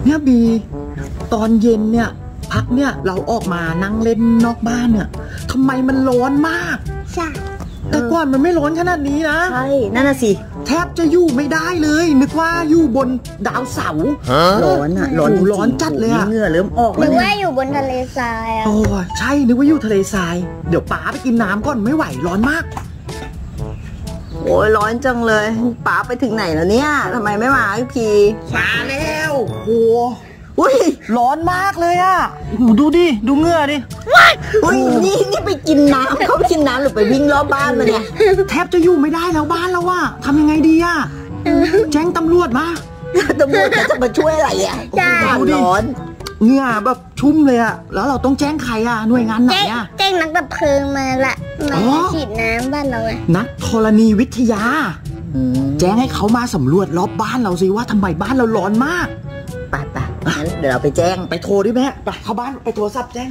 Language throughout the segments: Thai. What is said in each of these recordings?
เนี่ยบีตอนเย็นเนี่ยพักเนี่ยเราออกมานั่งเล่นนอกบ้านเนี่ยทำไมมันร้อนมากใช่แต่ก่อนมันไม่ร้อนขนาดนี้นะใช่นั่นน่ะสิแทบจะอยู่ไม่ได้เลยนึกว่าอยู่บนดาวเสาร์ร้อนอ่ะร้อนจัดเลยอะเหงื่อเริ่มออกหรือว่าอยู่บนทะเลทรายอ่ะโอ้ใช่นึกว่าอยู่ทะเลทรายเดี๋ยวป๋าไปกินน้ำก่อนไม่ไหวร้อนมากโอ้ยร้อนจังเลยป๋าไปถึงไหนแล้วเนี่ยทำไมไม่มาอีกทีมาแล้วโอ้อุ้ยร้อนมากเลยอ่ะดูดิดูเหงื่อดิอุ้ยนี่ไปกินน้ำเขากินน้ำหรือไปวิ่งรอบบ้านมาเนี่ยแทบจะอยู่ไม่ได้แล้วบ้านแล้วว่ะทำยังไงดีอ่ะแจ้งตำรวจมาตำรวจจะมาช่วยอะไรอ่ะร้อนเหงื่อแบบชุ่มเลยอ่ะแล้วเราต้องแจ้งใครอ่ะหน่วยงานไหนอ่ะแจ้งนักดับเพลิงมาละมาฉีดน้ำบ้านเราไงนักธรณีวิทยาแจ้งให้เขามาสำรวจรอบบ้านเราสิว่าทำไมบ้านเราร้อนมากไปงั้นเดี๋ยวเราไปแจ้งไปโทรดิแม่ไปเข้าบ้านไปโทรศัพท์แจ้ง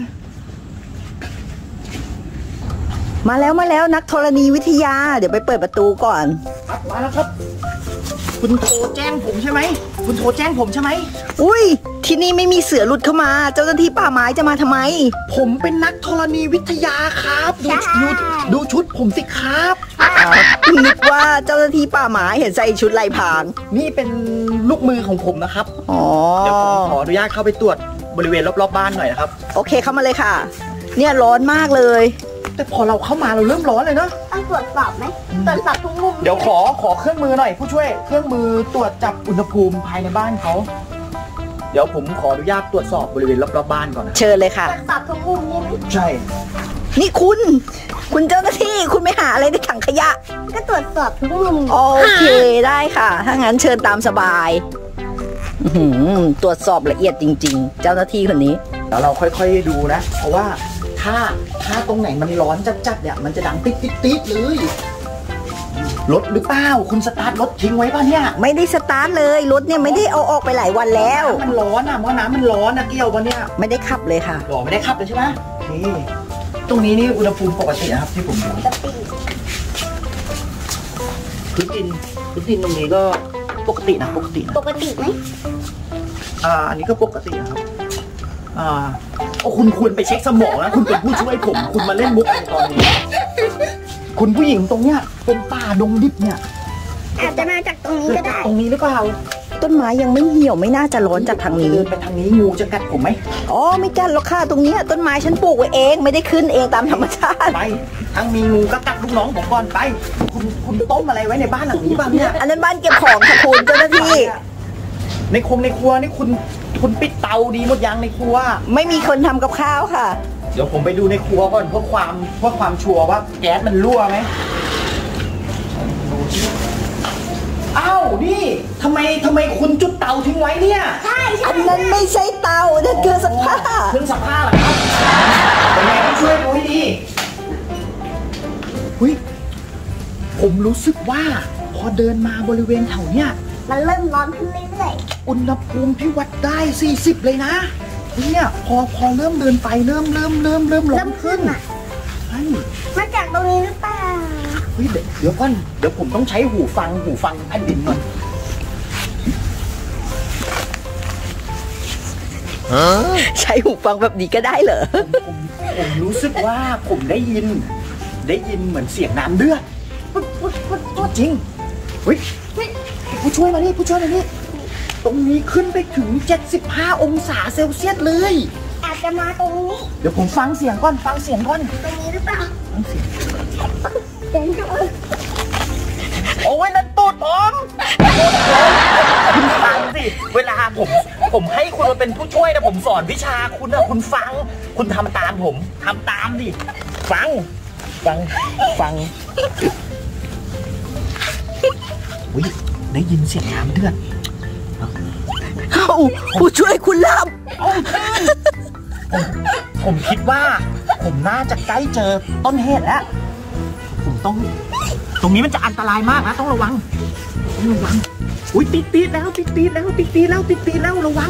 มาแล้วนักธรณีวิทยาเดี๋ยวไปเปิดประตูก่อนมาแล้วครับคุณโทรแจ้งผมใช่ไหมคุณโทรแจ้งผมใช่ไหมอุ้ยที่นี่ไม่มีเสือหลุดเข้ามาเจ้าหน้าที่ป่าไม้จะมาทำไมผมเป็นนักธรณีวิทยาครับดูชุดผมสิครับนึกว่าเจ้าหน้าที่ป่าไม้เห็นใส่ชุดลายพรางนี่เป็นลูกมือของผมนะครับเดี๋ยวผมขออนุญาตเข้าไปตรวจบริเวณรอบๆบ้านหน่อยนะครับโอเคเข้ามาเลยค่ะเนี่ยร้อนมากเลยแต่พอเราเข้ามาเราเริ่มร้อนเลยเนาะต้องตรวจสอบไหมตรวจสอบทุกมุมเดี๋ยวขอเครื่องมือหน่อยผู้ช่วยเครื่องมือตรวจจับอุณหภูมิภายในบ้านเขาเดี๋ยวผมขออนุญาตตรวจสอบบริเวณรอบๆบ้านก่อนนะเชิญเลยค่ะตรวจสอบทุกมุมใช่ไหมใช่นี่คุณเจ้าหน้าที่คุณไม่หาอะไรในถังขยะก็ตรวจสอบทุกมุมโอเคได้ค่ะถ้างั้นเชิญตามสบายตรวจสอบละเอียดจริงๆเจ้าหน้าที่คนนี้แล้วเราค่อยๆดูนะเพราะว่าถ้าตรงไหนมันร้อนจัดๆเนี่ยมันจะดังติ๊ดเลยรถหรือเปล่าคุณสตาร์ทรถทิ้งไว้ป่ะเนี่ยไม่ได้สตาร์ทเลยรถเนี่ยไม่ได้เอาออกไปหลายวันแล้วมันร้อนอ่ะเพราะน้ำมันร้อนนะเกี่ยวป่ะเนี่ยไม่ได้ขับเลยค่ะไม่ได้ขับเลยใช่ไหมนี่ตรงนี้นี่อุณหภูมิปกตินะครับที่ผมดูพื้นดินตรงนี้ก็ปกติไหมอันนี้ก็ปกตินะครับคุณควรไปเช็คสมองนะคุณเป็นผู้ช่วยผมคุณมาเล่นมุกในตอนนี้คุณผู้หญิงตรงเนี้ยเป็นป่าดงดิบเนี่ยอาจจะมาจากตรงนี้ก็ได้ตรงนี้หรือเปล่าต้นไม้ยังไม่เหี่ยวไม่น่าจะร้อนจากทางนี้เดินไปทางนี้งูจะกัดผมไหมอ๋อไม่กัดหรอกค่ะตรงนี้ต้นไม้ฉันปลูกไว้เองไม่ได้ขึ้นเองตามธรรมชาติไปทั้งมีงูก็กัดลูกน้องผมก่อนไปคุณต้มอะไรไว้ในบ้านหลังนี้บ้างเนี่ยอันนั้นบ้านเก็บของค่ะคุณเจ้าหน้าที่ในครัวนี่คุณปิดเตาดีหมดยังในครัวไม่มีคนทำกับข้าวค่ะเดี๋ยวผมไปดูในครัวก่อนเพื่อความชัวร์ว่าแก๊สมันรั่วไหมอ้าวนี่ทำไมคุณจุดเตาทิ้งไว้เนี่ยใช่อันนั้นไม่ใช่เตานั่นคือซักผ้าเครื่องซักผ้าเหรอครับเป็นไงต้องช่วยดูให้ดีผมรู้สึกว่าพอเดินมาบริเวณแถวเนี้ยมันเริ่มร้อนขึ้นเรื่อยๆอุณหภูมิที่วัดได้40เลยนะเนี่ยพอเริ่มเดินไปเริ่มร้อนขึ้นมาจากตรงนี้หรือเปล่าเดี๋ยวก่อนเดี๋ยวผมต้องใช้หูฟังแผ่นดินก่อนใช้หูฟังแบบนี้ก็ได้เหรอผมรู้สึกว่าผมได้ยินเหมือนเสียงน้ำเดือดจริงผู้ช่วยมานี่ตรงนี้ขึ้นไปถึง75องศาเซลเซียสเลยอาจจะมาตรงนี้เดี๋ยวผมฟังเสียงก่อนตรงนี้หรือเปล่าฟังเสียงโอ้ยนั่นตูดผมคุณฟังสิเวลาผมให้คุณมาเป็นผู้ช่วยนะผมสอนวิชาคุณนะคุณฟังคุณทำตามผมทำตามดิฟังได้ยินเสียงน้ำเดือดผู้ช่วยคุณลับผมคิดว่าผมน่าจะใกล้เจอต้นเหตุแล้วผมต้องตรงนี้มันจะอันตรายมากนะต้องระวังอุ้ยติดแล้วระวังติดแล้วระวัง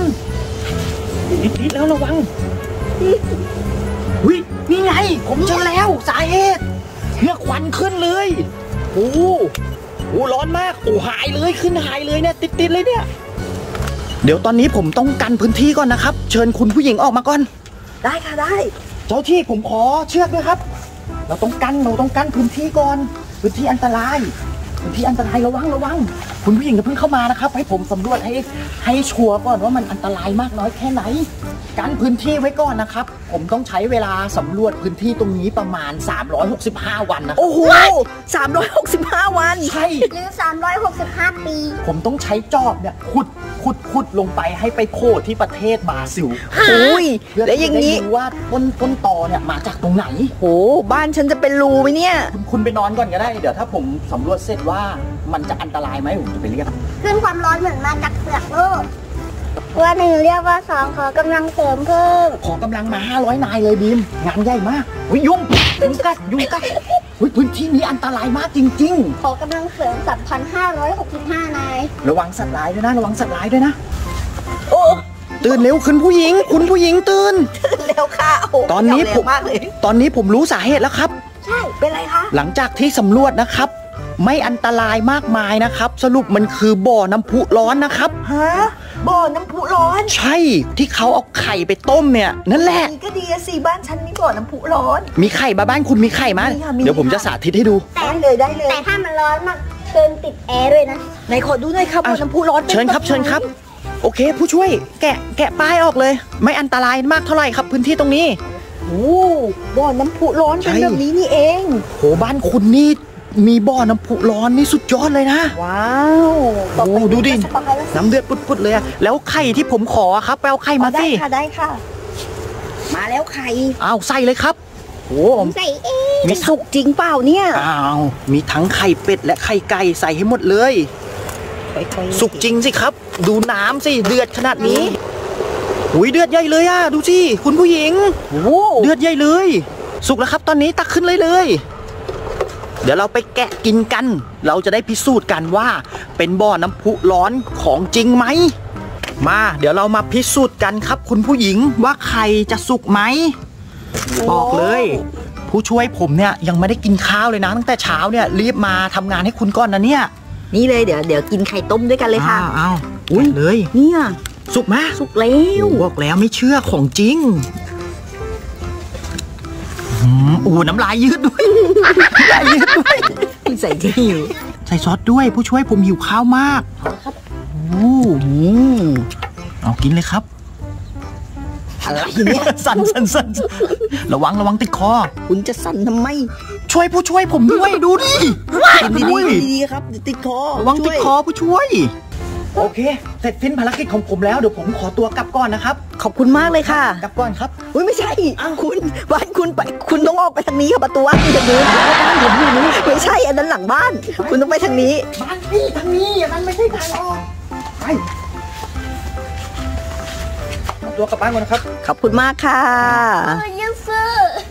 อุ้ยนี่ไงผมเจอแล้วสาเหตุเนี่ยควันขึ้นเลยโอ้ร้อนมากหายเลยขึ้นหายเลยเนี่ยติดเลยเนี่ยเดี๋ยวตอนนี้ผมต้องกันพื้นที่ก่อนนะครับ เชิญคุณผู้หญิงออกมาก่อนได้ค่ะได้เจ้าที่ผมขอเชือกด้วยครับ เราต้องกันพื้นที่ก่อน พื้นที่อันตรายระวังคุณผู้หญิงอย่าเพิ่งเข้ามานะครับ ให้ผมสำรวจให้ชัวร์ก่อนว่ามันอันตรายมากน้อยแค่ไหนกันพื้นที่ไว้ก่อนนะครับผมต้องใช้เวลาสำรวจพื้นที่ตรงนี้ประมาณ365วันนะโอ้โห365 วันใช่หรือ365 ปีผมต้องใช้จอบเนี่ยขุดลงไปให้ไปโผล่ที่ประเทศบราซิลอุ้ยเพื่อแล้วอย่างนี้นี้รู้ว่าต้นตอเนี่ยมาจากตรงไหนโหบ้านฉันจะเป็นรูไหมเนี่ยคุณไปนอนก่อนก็ได้เดี๋ยวถ้าผมสำรวจเสร็จว่ามันจะอันตรายไหมผมจะไปเรียกขึ้นความร้อนเหมือนมาจากเปลือกโลกว่าหนึ่งเรียกว่าสองขอกำลังเสริมเพิ่มขอกำลังมา500นายเลยบีมงานใหญ่มากยุ่งกัดพื้นที่นี้อันตรายมากจริงขอกำลังเสริม 3,565 นายๆระวังสัตว์ร้ายด้วยนะโอ้ตื่นเร็วคุณผู้หญิงตื่นเร็วค่ะโอ้ตอนนี้เร็ผวมมากเลยตอนนี้ผมรู้สาเหตุแล้วครับใช่เป็นไรคะหลังจากที่สำรวจนะครับ ไม่อันตรายมากมายนะครับ สรุปมันคือบ่อน้ำพุร้อนนะครับฮะบ่อน้ำพุร้อนใช่ที่เขาเอาไข่ไปต้มเนี่ยนั่นแหละนี่ก็ดีอะสิบ้านฉันมีบ่อน้ำพุร้อนมีไข่บ้านคุณมีไข่ไหมมีค่ะมีเดี๋ยวผมจะสาธิตให้ดูได้เลยได้เลยแต่ถ้ามันร้อนมากเกินติดแอร์ด้วยนะไหนขอดูหน่อยครับบ่อน้ำพุร้อนป็นเชิญครับแไหนเชิญครับ โอเค ผู้ช่วยแกะป้ายออกเลย ไม่อันตรายมากเท่าไหร่ครับ พื้นที่ตรงนี้โอ้บ่อน้ำพุร้อนเป็นใช่แบบนี้นี่เองโหบ้านคุณนี่มีบ่อน้ำพุร้อนนี่สุดยอดเลยนะว้าวต่อไปโอ้ดูดิสบายแล้วสิน้ำเดือดปุดๆเลยอะแล้วไข่ที่ผมขอครับไปเอาไข่มาได้สิค่ะได้ค่ะ มาแล้วไข่อ้าวใส่เลยครับโอ้ใส่เองมีสุกจริงเปล่าเนี่ยอ้าวมีทั้งไข่เป็ดและไข่ไก่ใส่ให้หมดเลย สุกจริงสิครับ ดูน้ำสิเดือดขนาดนี้หุยเดือดใหญ่เลยอะดูสิคุณผู้หญิงโอ้เดือดใหญ่เลย สุกแล้วครับตอนนี้ตักขึ้นเลย เดี๋ยวเราไปแกะกินกัน เราจะได้พิสูจน์กันว่า เป็นบ่อน้ำพุร้อนของจริงไหมมาเดี๋ยวเรามาพิสูจน์กันครับ คุณผู้หญิงว่าไข่จะสุกไหมบอกเลย ผู้ช่วยผมเนี่ยยังไม่ได้กินข้าวเลยนะตั้งแต่เช้าเนี่ยรีบมาทำงานให้คุณก่อนนะเนี่ยนี่เลยเดี๋ยวกินไข่ต้มด้วยกันเลยค่ะอ้าวอุ้ยเลยเนี่ยสุกไหมสุกแล้วบอกแล้วไม่เชื่อของจริงโอ้น้ำลายยืดด้วย น้ำลายยืดด้วยใส่ที่อยู่ใส่ซอสด้วยผู้ช่วยผมหิวข้าวมากโอ้เอากินเลยครับอะไรเนี่ยสั่นระวังติดคอคุณจะสั่นทำไมช่วยผู้ช่วยผมด้วยดูดิกินดีๆครับเดี๋ยวติดคอระวังติดคอช่วยผู้ช่วย โอเค เสร็จสิ้นภารกิจของผมแล้วเดี๋ยวผมขอตัวกลับก่อนนะครับขอบคุณมากเลยค่ะกลับก่อนครับอุ้ยไม่ใช่คุณบ้านคุณไปคุณต้องออกไปทางนี้ค่ะประตูบ้านคุณทางนู้นไม่ใช่อันนั้นหลังบ้าน คุณต้องไปทางนี้บ้านพี่ทางนี้อันนั้นไม่ใช่ทางออกไปเอาตัวกลับบ้านก่อนนะครับขอบคุณมากค่ะยังซื้อ